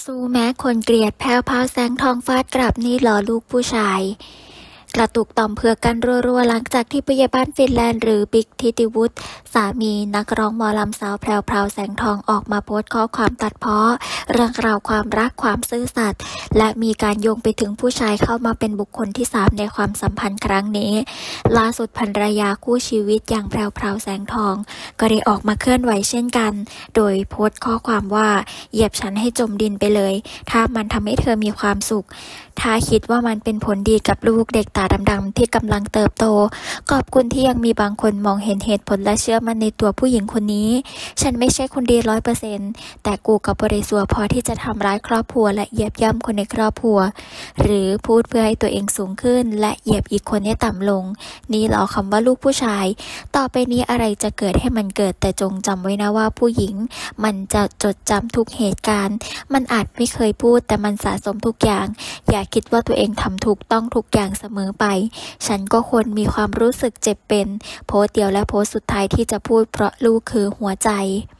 สู้แม้คนเกลียดแผ่วพราวแสงทองฟาดกลับนี่หล่อลูกผู้ชายกระตุกต่อมเผือกกันรัวๆหลังจากที่ผู้ใหญ่บ้านฟินแลนด์หรือบิ๊กทิติวุฒิสามีนักร้องหมอลำสาวแพรวพราวแสงทองออกมาโพสต์ข้อความตัดพ้อเรื่องราวความรักความซื่อสัตย์และมีการโยงไปถึงผู้ชายเข้ามาเป็นบุคคลที่3ในความสัมพันธ์ครั้งนี้ล่าสุดภรรยาคู่ชีวิตอย่างแพรวพราวแสงทองก็ได้ออกมาเคลื่อนไหวเช่นกันโดยโพสต์ข้อความว่าเหยียบฉันให้จมดินไปเลยถ้ามันทำให้เธอมีความสุขถ้าคิดว่ามันเป็นผลดีกับลูกเด็กตาดำๆที่กำลังเติบโตขอบคุณที่ยังมีบางคนมองเห็นเหตุผลและเชื่อมั่นในตัวผู้หญิงคนนี้ฉันไม่ใช่คนดี100%แต่กูกับบริสุทธิ์พอที่จะทำร้ายครอบครัวและเหยียบย่ำคนในครอบครัวหรือพูดเพื่อให้ตัวเองสูงขึ้นและเหยียบอีกคนให้ต่ำลงนี่เหรอคำว่าลูกผู้ชายต่อไปนี้อะไรจะเกิดให้มันเกิดแต่จงจำไว้นะว่าผู้หญิงมันจะจดจำทุกเหตุการณ์มันอาจไม่เคยพูดแต่มันสะสมทุกอย่างอย่าคิดว่าตัวเองทำถูกต้องทุกอย่างเสมอไปฉันก็ควรมีความรู้สึกเจ็บเป็นโพสต์เดียวและโพสต์สุดท้ายที่จะพูดเพราะลูกคือหัวใจ